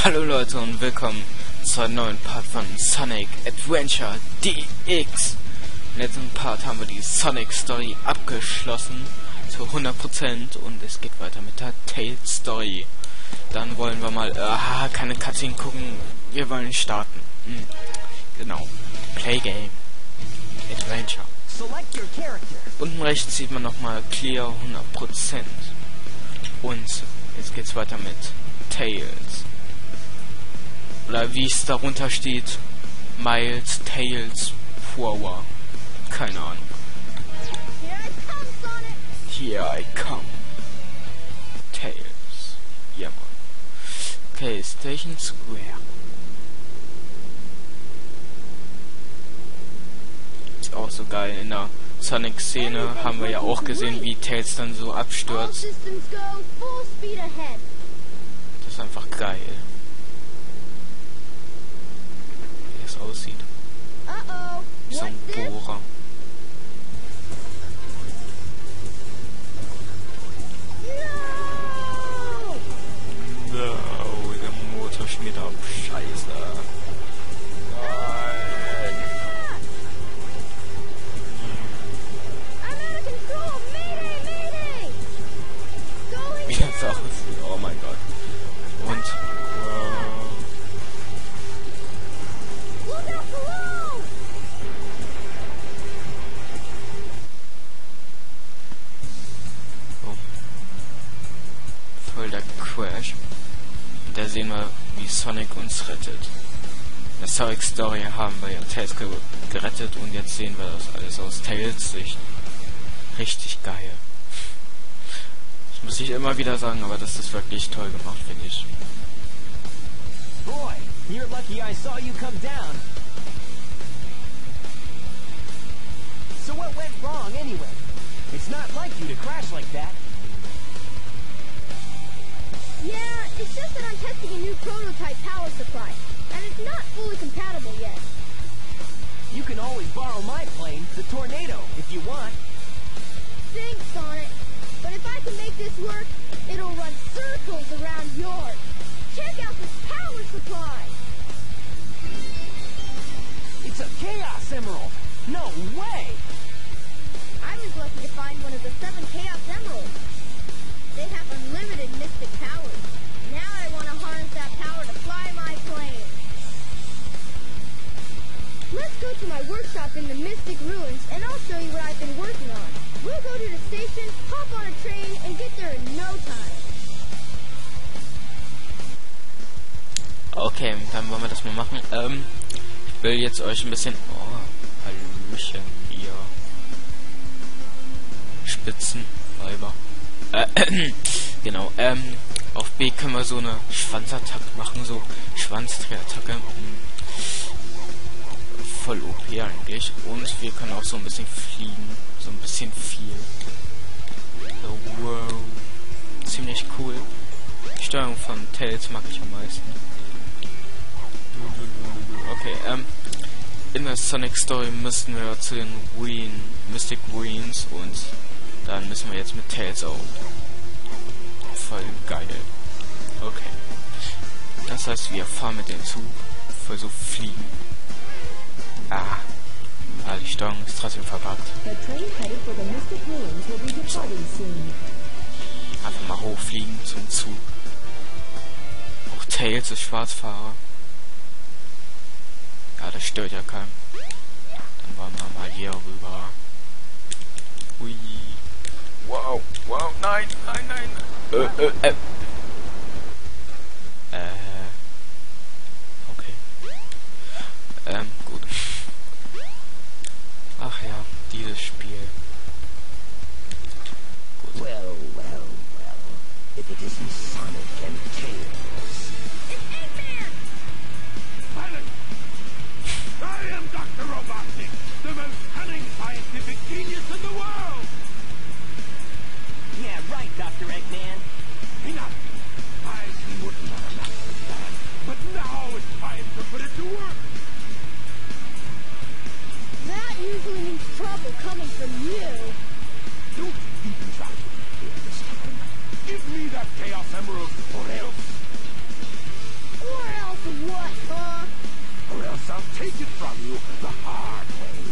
Hallo Leute und willkommen zu einem neuen Part von Sonic Adventure DX. Im letzten Part haben wir die Sonic Story abgeschlossen zu 100% und es geht weiter mit der Tails Story. Dann wollen wir mal, keine Cutscene gucken, wir wollen starten. Genau, Play Game Adventure. Unten rechts sieht man nochmal Clear 100%. Und jetzt geht's weiter mit Tails. Oder wie es darunter steht, Miles Tails Forward. Keine Ahnung. Here I come. Tails. Ja, Mann. Okay, Station Square. Ist auch so geil. In der Sonic-Szene haben wir ja auch gesehen, wie Tails dann so abstürzt. Das ist einfach geil. Wie es aussieht. So ein Bohrer. No, der Motor schmiert ab. Scheiße. Nein. Wie das aussieht. Oh mein Gott. Und voll der Crash. Und da sehen wir, wie Sonic uns rettet. In der Sonic Story haben wir ja Tails gerettet und jetzt sehen wir das alles aus Tails Sicht. Richtig geil. Das muss ich immer wieder sagen, aber das ist wirklich toll gemacht, finde ich. Boy, you're lucky I saw you come down. So what went wrong anyway? It's not like you to crash like that. Yeah, it's just that I'm testing a new prototype power supply, and it's not fully compatible yet. You can always borrow my plane, the Tornado, if you want. Thanks, Sonic. But if I can make this work, it'll run circles around yours. Check out this power supply! It's a Chaos Emerald! No way! I was lucky to find one of the 7 Chaos Emeralds. They have unlimited mystic powers. Now I want to harness that power to fly my plane. Let's go to my workshop in the Mystic Ruins, and I'll show you what I've been working on. We'll go to the station, hop on a train, and get there in no time. Okay, dann wollen wir das mal machen. Ich will jetzt euch ein bisschen... Oh, Hallöchen hier. Spitzenweiber. Genau, auf B können wir so eine Schwanzattacke machen, so Schwanzdrehattacke. Voll OP eigentlich. Und wir können auch so ein bisschen fliegen. So ein bisschen viel. So, wow. Ziemlich cool. Die Steuerung von Tails mag ich am meisten. Okay, in der Sonic Story müssten wir zu den Mystic Ruins und dann müssen wir jetzt mit Tails auch. Voll geil. Okay. Das heißt, wir fahren mit dem Zug. Voll so fliegen. Die Steuerung ist trotzdem verbuggt. So. Einfach mal hochfliegen zum Zug. Auch Tails ist Schwarzfahrer. Ja, das stört ja keinen. Dann wollen wir mal hier rüber. Ui. Wow, wow, nein, nein, nein. Okay. Gut. Ach ja, dieses Spiel. Gut. Well, well, well. If it isn't Sonic and Tails. Silence! I am Dr. Robotnik, the most cunning scientific genius in the world! Yeah, right, Dr. Eggman. Enough! I've been working on a master plan, but now it's time to put it to work! That usually means trouble coming from you. Don't even try to be here this time. Give me that Chaos Emerald or else! take it from you the hard way.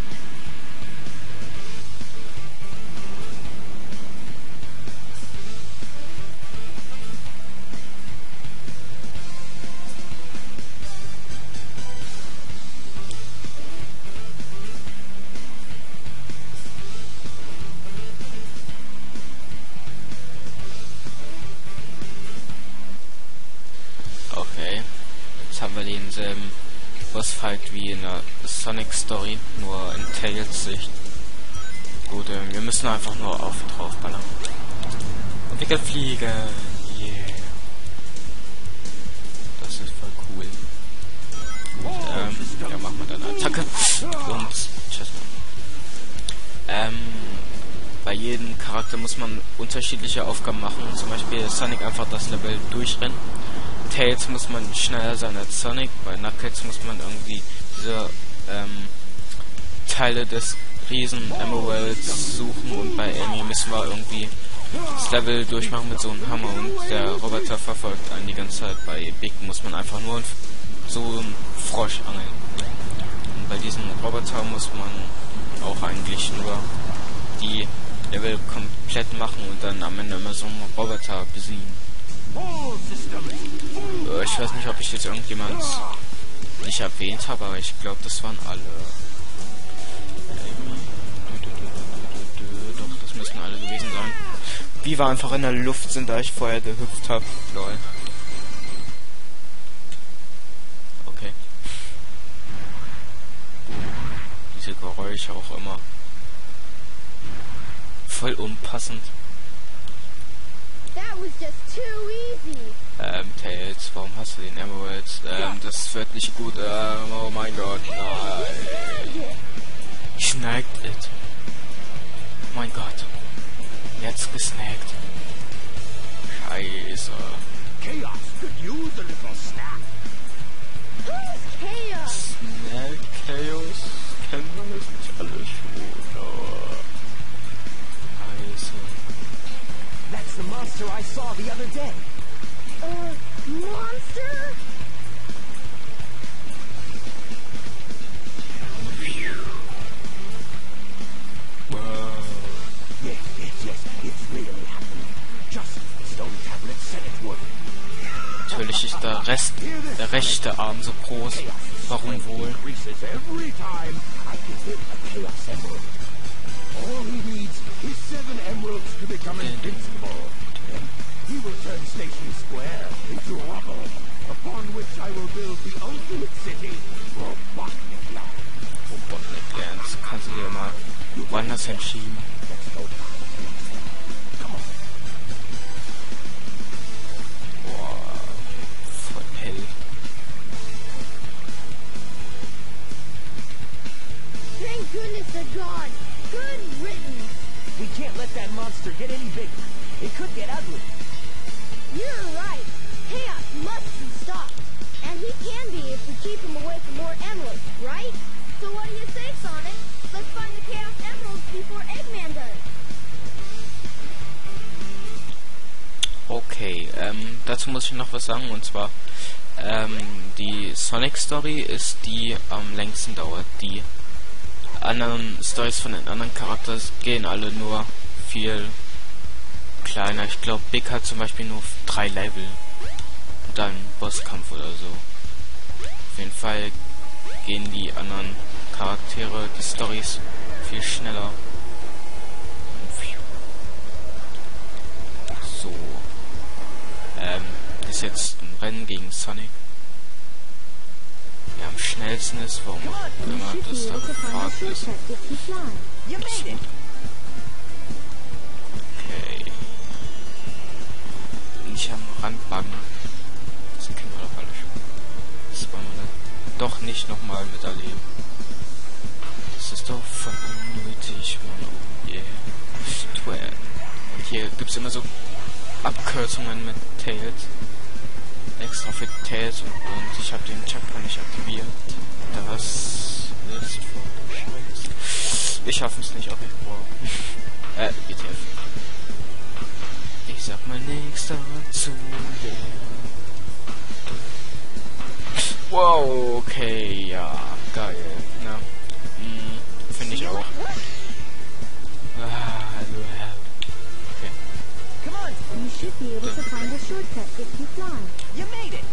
Okay, jetzt haben wir denselben Bossfight wie in der Sonic Story, nur in Tails Sicht. Gut, wir müssen einfach nur draufballern. Und wir können fliegen. Yeah. Das ist voll cool. Und, ja, machen wir dann eine Attacke. Und tschüss. Bei jedem Charakter muss man unterschiedliche Aufgaben machen. Zum Beispiel Sonic einfach das Level durchrennen. Tails muss man schneller sein als Sonic. Bei Knuckles muss man irgendwie diese Teile des Riesen Emeralds suchen. Und bei Amy müssen wir irgendwie das Level durchmachen mit so einem Hammer. Und der Roboter verfolgt einen die ganze Zeit. Bei Big muss man einfach nur so einen Frosch angeln. Und bei diesem Roboter muss man auch eigentlich nur die Level komplett machen und dann am Ende immer so einen Roboter besiegen. Ich weiß nicht, ob ich jetzt irgendjemand nicht erwähnt habe, aber ich glaube, das waren alle. Doch, das müssen alle gewesen sein. Wie wir einfach in der Luft sind, da ich vorher gehüpft habe. Lol. Okay. Diese Geräusche auch immer. Voll unpassend. That was just too easy. Tails, warum hast du den Emeralds? Das wird nicht gut. Oh mein Gott, nein. Snagged it. Mein Gott. Jetzt gesnackt. Scheiße. Chaos could use a little snack. Who's Chaos? Snack Chaos? Kennt man das nicht alles schon? Oh. Scheiße. That's the monster I saw the other day. Monster? Wow. Yes, it's really happening. Just the stone tablet said it would. Natürlich ist der rechte Arm so groß. Warum wohl? Increases every time I give him a Chaos Emerald. all he needs is 7 emeralds to become invincible. He will turn Station Square into rubble, upon which I will build the ultimate city, Robotnik Land. Robotnik Land, das kannst du dir mal woanders hinschieben. Let's go. Come on. Boah, voll hell. Thank goodness they're gone. Good riddance. We can't let that monster get any bigger. It could get ugly. You're right. Chaos must be stopped. And he can be if we keep him away from more emeralds, right? So what do you say, Sonic? Let's find the Chaos Emeralds before Eggman does. Okay, dazu muss ich noch was sagen, und zwar, die Sonic Story ist die am längsten dauert. Die anderen Stories von den anderen Charakteren gehen alle nur viel kleiner. Ich glaube, Big hat zum Beispiel nur 3 Level. Und dann Bosskampf oder so. Auf jeden Fall gehen die anderen Charaktere, die Stories, viel schneller. So. Ist jetzt ein Rennen gegen Sonic. Wer am schnellsten ist, warum auch immer das da gefragt ist. You made it. Okay. Nicht am Rand backen. Das kennen wir doch alle schon. Das wollen wir dann doch nicht nochmal miterleben. Das ist doch voll unnötig, Mann. Oh yeah. Und hier gibt es immer so Abkürzungen mit Tails. Extra für Tails und ich habe den Checkpoint nicht aktiviert. Das ist voll scheiße. Wir schaffen es nicht, okay. Wow. BTF. Ich sag mal nichts dazu. Yeah. Wow, okay, ja, geil. Ne? Finde ich auch. Also, okay. Come on, you should be able to find a shortcut if you fly. You made it.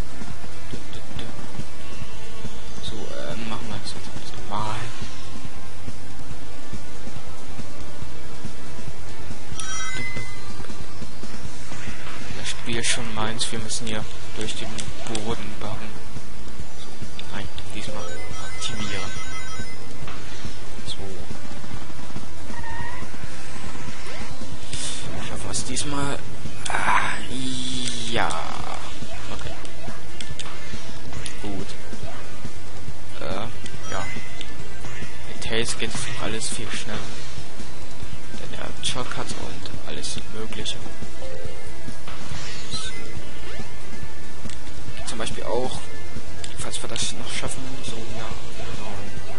So, machen wir das jetzt mal. Das Spiel ist schon meins. Wir müssen hier durch den Boden bauen. Nein, diesmal aktivieren. So. Schaffen wir es diesmal? Ja. Okay. Gut. Ja. Mit Tails geht es alles viel schneller. Denn er hat Shortcuts und alles Mögliche. So. Zum Beispiel auch, falls wir das noch schaffen, so, ja, genau.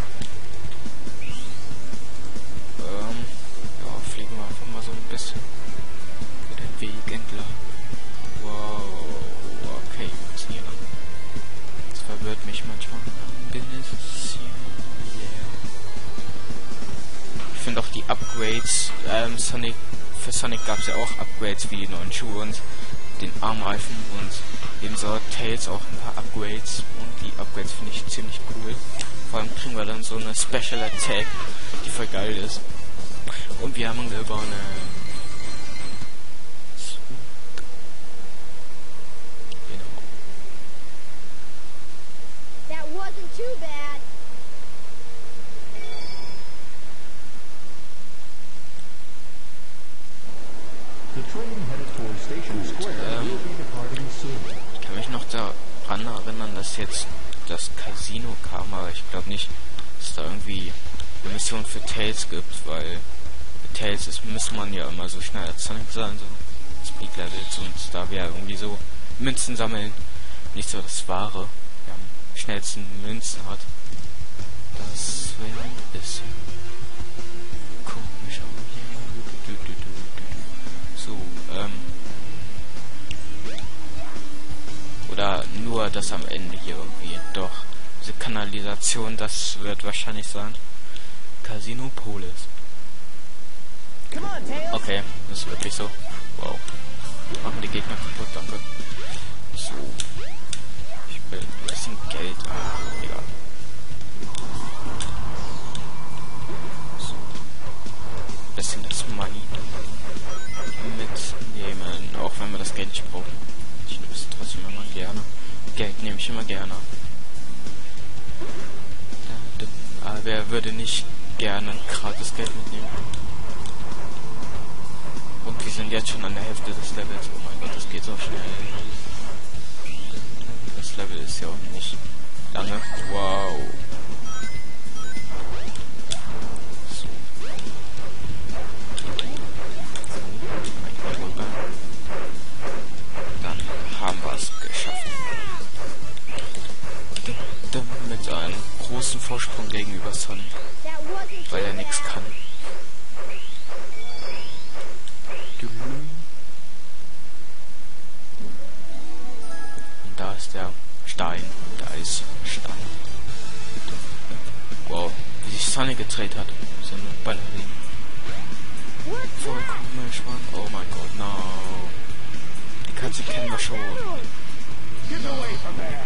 Ja, fliegen wir einfach mal so ein bisschen für den Weg entlang. Wow, okay, was hier lang? Das verwirrt mich manchmal ein bisschen. Yeah. Ich finde auch die Upgrades, für Sonic gab es ja auch Upgrades wie die neuen Schuhe und den Armreifen und ebenso Tails auch ein paar Upgrades und die Upgrades finde ich ziemlich cool. Vor allem kriegen wir dann so eine Special Attack, die voll geil ist. Und wir haben eine That wasn't too bad. The train headed towards Station Square will be departing soon. Ich kann mich noch daran erinnern, dass jetzt das Casino kam, aber ich glaube nicht, dass es da irgendwie eine Mission für Tails gibt, weil mit Tails muss man ja immer so schnell als Sonic sein, so Speed Levels, und da wir irgendwie so Münzen sammeln, nicht so das Wahre, wer am schnellsten Münzen hat. Das wäre ein bisschen komisch. So, oder nur das am Ende hier irgendwie. Doch, diese Kanalisation, das wird wahrscheinlich sein. Casino Polis. Come on, Tails. Okay, das ist wirklich so. Wow. Machen die Gegner kaputt, danke. So. Ich will ein bisschen Geld. Egal. So. Bisschen das Money mitnehmen, auch wenn wir das Geld nicht brauchen. Ich nehme es trotzdem immer gerne. Geld nehme ich immer gerne. Aber wer würde nicht gerne gratis Geld mitnehmen? Und wir sind jetzt schon an der Hälfte des Levels. Oh mein Gott, das geht so schnell. Das Level ist ja auch nicht lange. Wow. So. Dann haben wir es geschafft. Mit einem großen Vorsprung gegenüber Sonic, That wasn't too weil er nichts bad. kann. Und da ist der Stein. Da ist Stein. Wow, wie sich Sonic gedreht hat. So eine Ballerina. What's Voll that? komisch, Mann. Oh mein Gott, no. Die Katze kennen wir schon. Get away from there!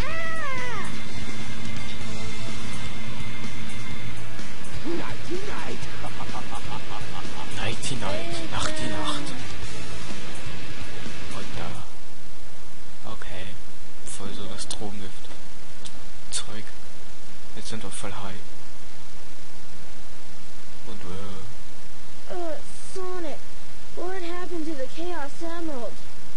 Nighty night! Nighty Night, Nacht die Nacht. Und da. Okay. Voll so das Drogengift. Zeug. Jetzt sind wir voll high. Und Sonic, what happened to the Chaos Emerald?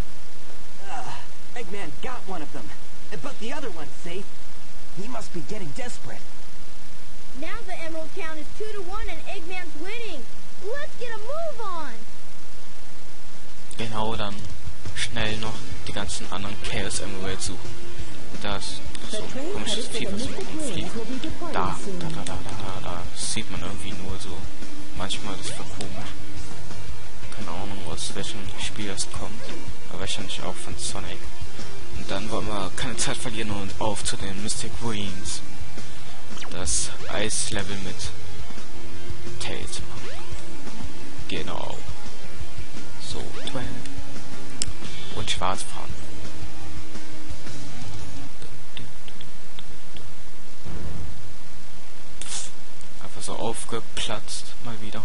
Eggman got one of them, but the other one's safe. He must be getting desperate. Now the emerald count is 2-1 and Eggman's winning. Let's get a move on. genau, dann schnell noch die ganzen anderen Chaos Emeralds suchen. Das so ein komisches Vieh, was so rumfliegt. Da sieht man irgendwie nur so. Manchmal ist das komisch. Keine Ahnung, aus welchem Spiel das kommt. Aber wahrscheinlich auch von Sonic. Und dann wollen wir keine Zeit verlieren und auf zu den Mystic Ruins. Das Eislevel mit Tails. Genau. So, und schwarz fahren. Einfach so aufgeplatzt, mal wieder.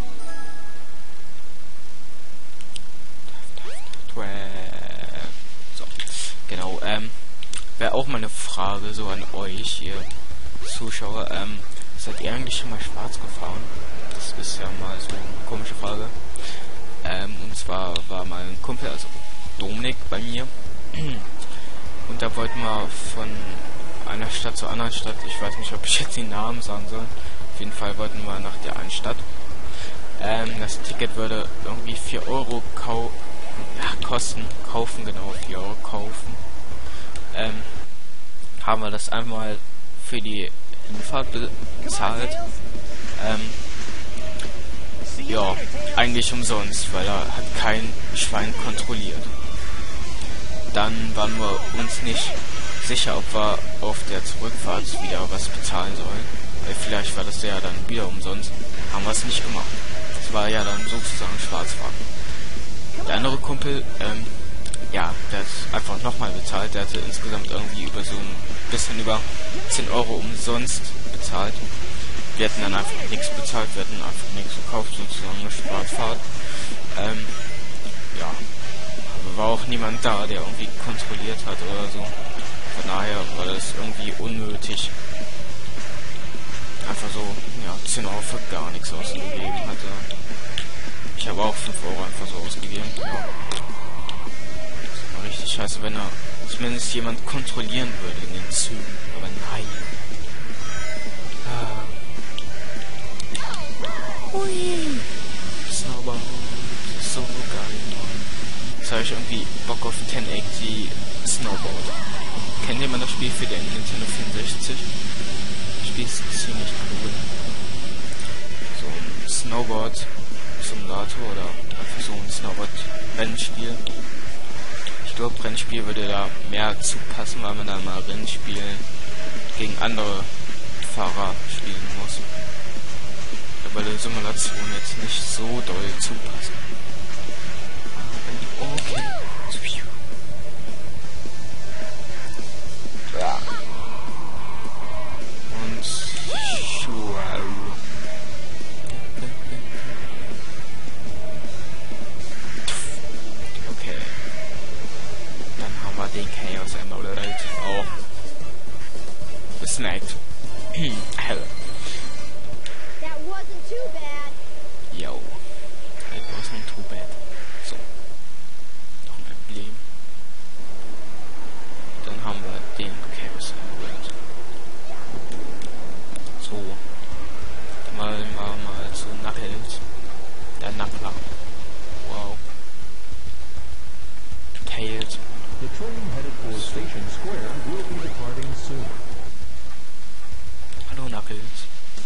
So, genau, wäre auch mal eine Frage so an euch, ihr Zuschauer, seid ihr eigentlich schon mal schwarz gefahren? Das ist ja mal so eine komische Frage. Und zwar war mal ein Kumpel, also Dominik, bei mir. Und da wollten wir von einer Stadt zur anderen Stadt, ich weiß nicht, ob ich jetzt den Namen sagen soll. Auf jeden Fall wollten wir nach der einen Stadt. Das Ticket würde irgendwie 4 Euro kosten. Kaufen, genau, 4 Euro kaufen. Haben wir das einmal für die Hinfahrt bezahlt. Ja, eigentlich umsonst, weil er hat kein Schwein kontrolliert. Dann waren wir uns nicht sicher, ob wir auf der Zurückfahrt wieder was bezahlen sollen. Weil vielleicht war das ja dann wieder umsonst. Haben wir es nicht gemacht. Das war ja dann sozusagen Schwarzfahren. Der andere Kumpel, ja, der hat einfach nochmal bezahlt. Der hatte insgesamt irgendwie über so ein bisschen über 10 Euro umsonst bezahlt. Wir hätten dann einfach nichts bezahlt, wir hätten einfach nichts gekauft, sozusagen eine Schwarzfahrt. Ja, aber war auch niemand da, der irgendwie kontrolliert hat oder so. Von daher war das irgendwie unnötig. Einfach so, ja, 10 Euro für gar nichts ausgegeben hatte. Ich habe auch 5 Euro einfach so ausgegeben, ja. Das war richtig scheiße, wenn er zumindest jemand kontrollieren würde in den Zügen, aber nein. Ui. Snowboard. So geil, Mann. Jetzt habe ich irgendwie Bock auf 1080 Snowboard. Kennt jemand das Spiel für den Nintendo 64? Das Spiel ist ziemlich cool. So ein Snowboard-Simulator oder einfach so ein Snowboard-Rennspiel. Ich glaube, Rennspiel würde da mehr zu passen, weil man da mal Rennspiel gegen andere Fahrer spielen muss. Bei der Simulation jetzt nicht so doll zupassen. Okay. Ja. Und okay. Dann haben wir den Chaos Emerald auch gesnackt. Too bad. Yo, it wasn't too bad. So, noch ein Emblem. Dann haben wir den Chaos Emerald. So, dann wollen wir mal zu Knuckles. Der Knuckler. Wow. Tails. The train headed for Station Square will be departing soon. Hallo Knuckles.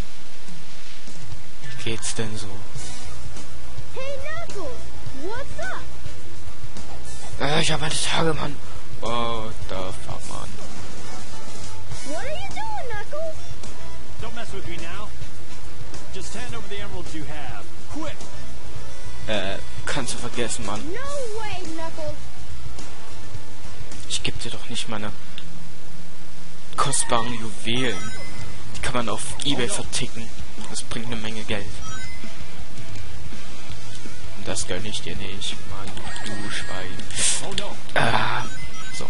Geht's denn so? Hey Knuckles, what's up? Ich hab meine Tage, Mann. What the fuck, Mann. What are you doing, Knuckles? Don't mess with me now. Just hand over the emeralds you have. Quick! Kannst du vergessen, Mann. No way, Knuckles. Ich geb dir doch nicht meine kostbaren Juwelen. Die kann man auf eBay verticken. Das bringt eine Menge Geld. Und das gönn ich dir nicht, Mann, du Schwein. So.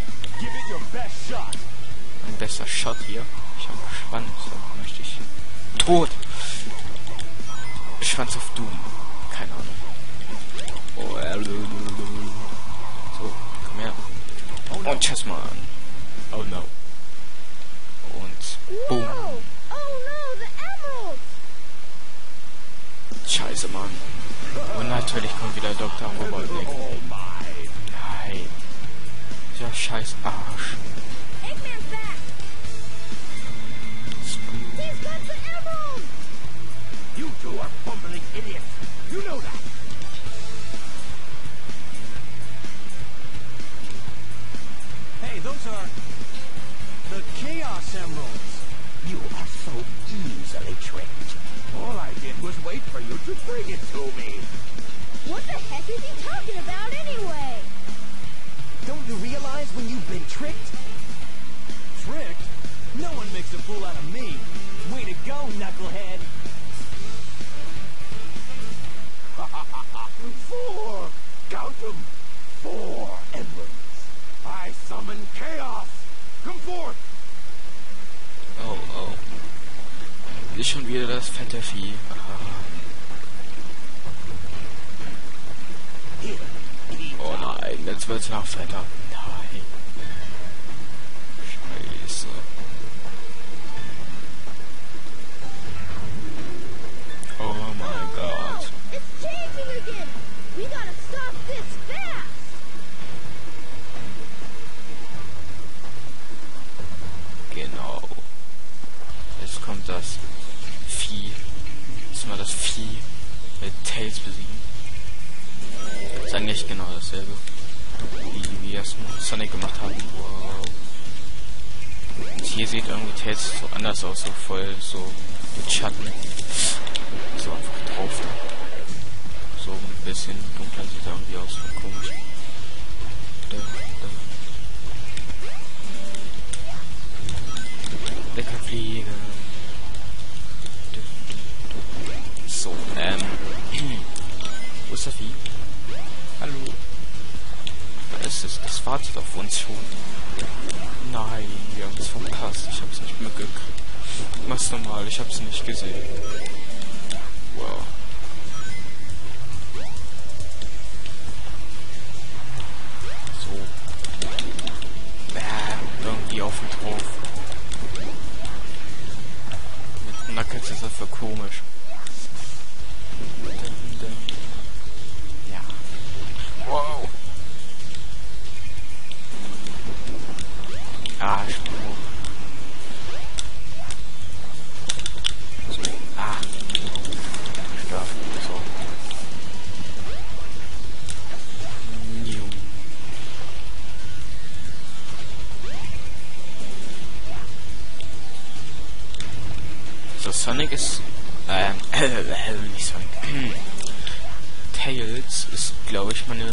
Mein bester Shot hier. Ich hab Schwanz, so möchte ich. Tot! Schwanz auf Doom. Keine Ahnung. Oh, so, komm her. Und tschüss, Mann. Oh no. Und boom. Whoa. Oh no, the emeralds. Scheiße, Mann. Und natürlich kommt wieder Dr. Robotnik. Nein. Dieser scheiß Arsch. Eggman's back. He's got the emeralds. You two are bumbling idiots. You know that. those are the Chaos Emeralds. You are so easily tricked. All I did was wait for you to bring it to me. What the heck is he talking about anyway? Don't you realize when you've been tricked? Tricked? No one makes a fool out of me. Way to go, knucklehead. 4! Count them! 4 emeralds. I summon chaos. Come forth! Oh, oh. Ist schon wieder das fette Vieh. Aha. Oh nein, jetzt wird's noch fetter. Nein. Scheiße. Oh mein Gott. It's changing again. We gotta stop this fast. Genau. Jetzt kommt das Vieh. Jetzt mal das Vieh mit Tails besiegen. Das ist eigentlich genau dasselbe, wie wir es mit Sonic gemacht haben. Wow. Und hier sieht irgendwie Tails so anders aus, so voll so mit Schatten. So einfach drauf. So ein bisschen dunkler sieht er irgendwie aus, voll komisch. Lecker fliegen. So, wo ist das Vieh? Hallo. Da ist es. Das wartet auf uns schon. Nein, wir haben es verpasst. Ich hab's nicht mitgekriegt. Mach's normal, ich hab's nicht gesehen. Wow. So. Irgendwie auf und drauf. Mit Knuckles ist das für komisch. Ja. Wow. Ah, Spruch. So. Ah. Stoff. So. So, Sonic ist, nicht Sonic. Tails ist, glaube ich, meine,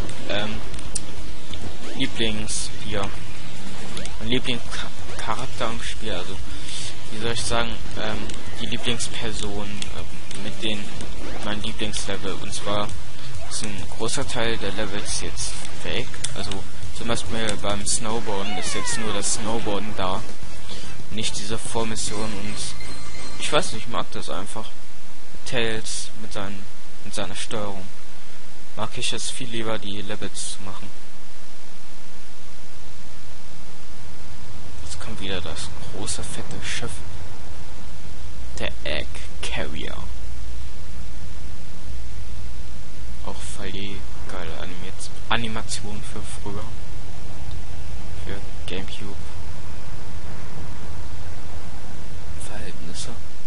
mein Lieblingscharakter im Spiel, also, wie soll ich sagen, die Lieblingsperson, mit denen mein Lieblingslevel, und zwar ist ein großer Teil der Levels jetzt weg, also, zum Beispiel beim Snowboarden ist jetzt nur das Snowboarden da, nicht diese Vormission, und ich weiß nicht, ich mag das einfach. Tails mit seiner Steuerung. Mag ich es viel lieber, die Levels zu machen. Jetzt kommt wieder das große, fette Schiff. Der Egg Carrier. Auch voll die geile Animation für früher. Für Gamecube. Verhältnisse.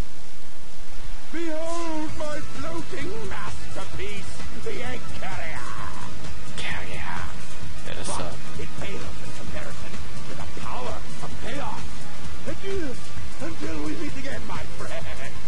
Behold my floating masterpiece, the Egg Carrier. Carrier. Ja, das da. It pales in comparison to the power of chaos. Adieu, until we meet again, my friends.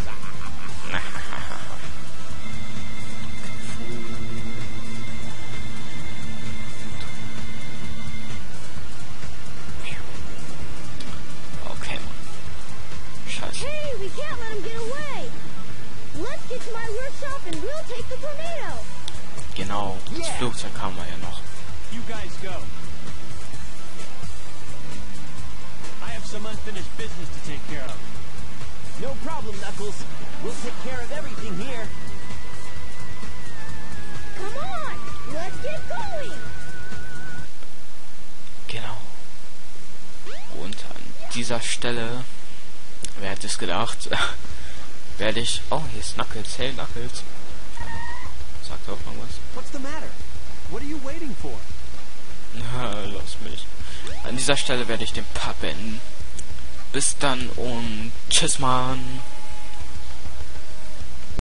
Okay. Scheiße. Hey, we can't let him get away. Let's get to my workshop and we'll take the tornado. Genau, das Flugzeug haben wir ja noch. You guys go. I have some unfinished business to take care of. No problem, Knuckles. We'll take care of everything here. Come on, let's get going. Genau. Und an dieser Stelle, wer hätte es gedacht, werde ich... Oh, hier ist Knuckles. Hey, Knuckles. Sagt auch noch was. What's the matter? What are you waiting for? Na, lass mich. An dieser Stelle werde ich den Part beenden. Bis dann und tschüss, Mann.